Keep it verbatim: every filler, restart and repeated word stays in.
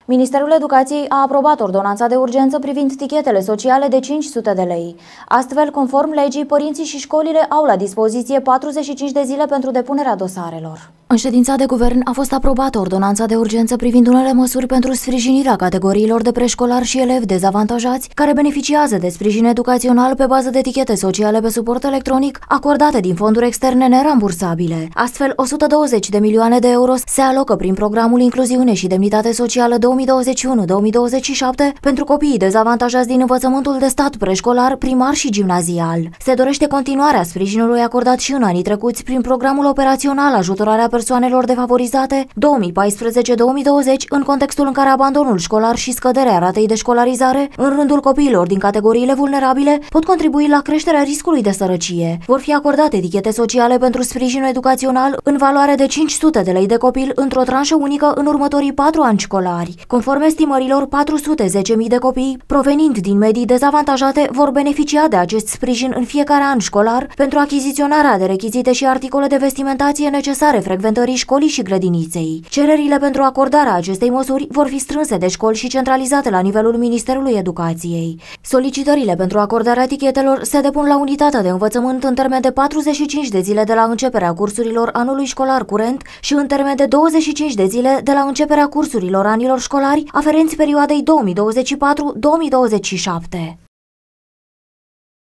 Ministerul Educației a aprobat ordonanța de urgență privind tichetele sociale de cinci sute de lei. Astfel, conform legii, părinții și școlile au la dispoziție patruzeci și cinci de zile pentru depunerea dosarelor. În ședința de guvern a fost aprobată ordonanța de urgență privind unele măsuri pentru sprijinirea categoriilor de preșcolari și elevi dezavantajați care beneficiază de sprijin educațional pe bază de etichete sociale pe suport electronic acordate din fonduri externe nerambursabile. Astfel, o sută douăzeci de milioane de euro se alocă prin programul Incluziune și Demnitate Socială două mii douăzeci și unu două mii douăzeci și șapte pentru copiii dezavantajați din învățământul de stat preșcolar, primar și gimnazial. Se dorește continuarea sprijinului acordat și în anii trecuți prin programul operațional Ajutorarea persoanelor defavorizate două mii paisprezece două mii douăzeci în contextul în care abandonul școlar și scăderea ratei de școlarizare în rândul copiilor din categoriile vulnerabile pot contribui la creșterea riscului de sărăcie. Vor fi acordate etichete sociale pentru sprijinul educațional în valoare de cinci sute de lei de copil într-o tranșă unică în următorii patru ani școlari. Conform estimărilor, patru sute zece mii de copii provenind din medii dezavantajate vor beneficia de acest sprijin în fiecare an școlar pentru achiziționarea de rechizite și articole de vestimentație necesare frecventării școlii și grădiniței. Cererile pentru acordarea acestei măsuri vor fi strânse de școli și centralizate la nivelul Ministerului Educației. Solicitările pentru acordarea etichetelor se depun la unitatea de învățământ în termen de patruzeci și cinci de zile de la începerea cursurilor anului școlar curent și în termen de douăzeci și cinci de zile de la începerea cursurilor anilor școlari aferenți perioadei două mii douăzeci și patru două mii douăzeci și șapte.